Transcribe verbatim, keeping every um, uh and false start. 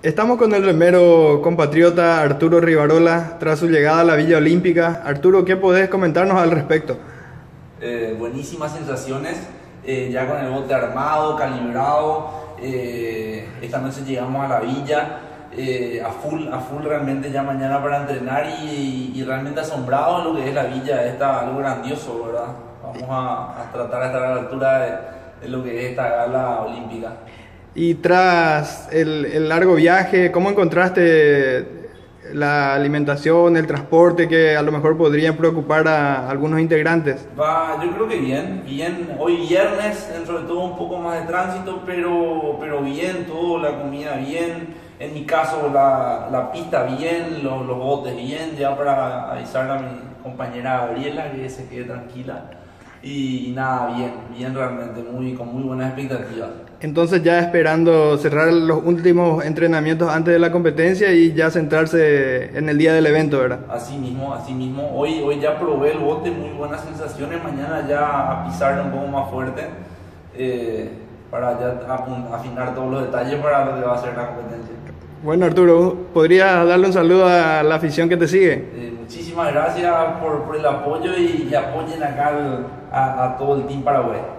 Estamos con el remero compatriota Arturo Rivarola tras su llegada a la Villa Olímpica. Arturo, ¿qué podés comentarnos al respecto? Eh, buenísimas sensaciones, eh, ya con el bote armado, calibrado. Eh, esta noche llegamos a la villa eh, a full, a full realmente ya mañana para entrenar y, y realmente asombrado en lo que es la villa. Está algo grandioso, ¿verdad? Vamos a, a tratar de estar a la altura de, de lo que es esta gala olímpica. Y tras el, el largo viaje, ¿cómo encontraste la alimentación, el transporte que a lo mejor podrían preocupar a algunos integrantes? Va, yo creo que bien, bien. Hoy viernes, dentro de todo un poco más de tránsito, pero, pero bien, todo, la comida bien. En mi caso, la, la pista bien, los, los botes bien, ya para avisar a mi compañera Gabriela que se quede tranquila. Y, y nada, bien, bien realmente, muy, con muy buenas expectativas. Entonces ya esperando cerrar los últimos entrenamientos antes de la competencia y ya centrarse en el día del evento, ¿verdad? Así mismo, así mismo. Hoy, hoy ya probé el bote, muy buenas sensaciones. Mañana ya a pisar un poco más fuerte eh, para ya afinar todos los detalles para lo que va a ser la competencia. Bueno, Arturo, ¿podrías darle un saludo a la afición que te sigue? Eh, muchísimas gracias por, por el apoyo y, y apoyen acá al, a, a todo el Team Paraguay.